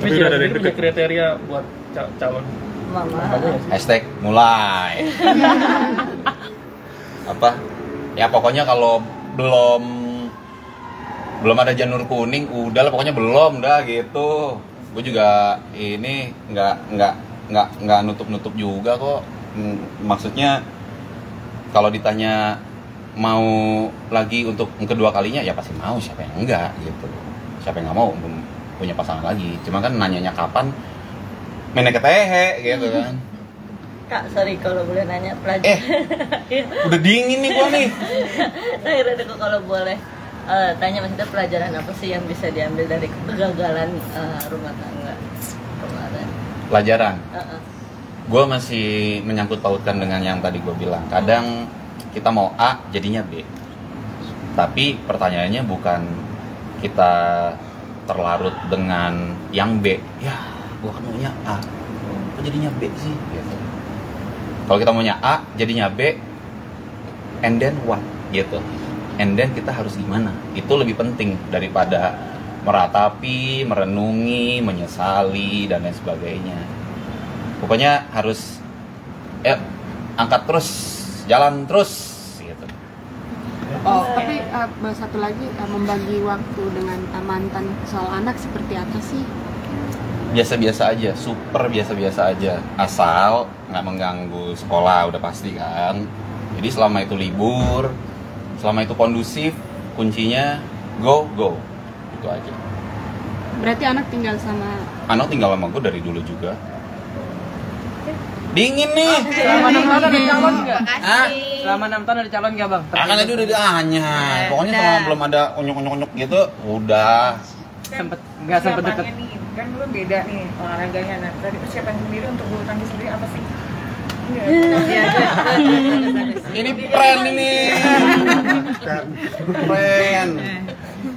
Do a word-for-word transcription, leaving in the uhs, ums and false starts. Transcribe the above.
Tapi udah ada yang punya deket. kriteria buat ca- calon Mama. Hashtag mulai. Apa? Ya pokoknya kalau belum belum ada janur kuning, udah lah pokoknya belum dah gitu. Gue juga ini nggak nggak nggak nggak nutup-nutup juga kok. Hmm, maksudnya kalau ditanya mau lagi untuk kedua kalinya ya pasti mau, siapa yang enggak gitu. Siapa yang nggak mau punya pasangan lagi. Cuma kan nanyanya kapan, mainnya ketehe gitu kan. Kak, sorry kalau boleh nanya pelajaran. Eh, udah dingin nih gua nih. Akhirnya kok kalau boleh uh, tanya maksudnya pelajaran apa sih yang bisa diambil dari kegagalan uh, rumah tangga kemarin? Pelajaran. Uh-uh. Gue masih menyangkut pautkan dengan yang tadi gue bilang. Kadang kita mau A jadinya B. Tapi pertanyaannya bukan kita terlarut dengan yang B. Ya, gue kan maunya A. Kok jadinya B sih? Gitu. Kalau kita maunya A jadinya B, and then what? Gitu. And then kita harus gimana? Itu lebih penting daripada meratapi, merenungi, menyesali dan lain sebagainya. Pokoknya harus ya angkat terus, jalan terus gitu. Oh, tapi uh, satu lagi uh, membagi waktu dengan uh, mantan soal anak seperti apa sih? Biasa-biasa aja, super biasa-biasa aja. Asal nggak mengganggu sekolah udah pasti kan. Jadi selama itu libur, selama itu kondusif, kuncinya go go. Itu aja. Berarti anak tinggal sama Anak tinggal sama gue dari dulu juga. Dingin nih. Selama enam tahun ada calon nggak? Hah? Selama enam tahun ada calon nggak bang? Ah, kan tadi udah ditanya. Pokoknya selama belum ada unyuk-unyuk gitu, udah. Sempet nggak sempet deket. Persiapannya nih, kan lu beda nih olahraganya. Nah, tadi persiapan sendiri untuk bulu tangkis sendiri apa sih? Ini prank ini. Prank.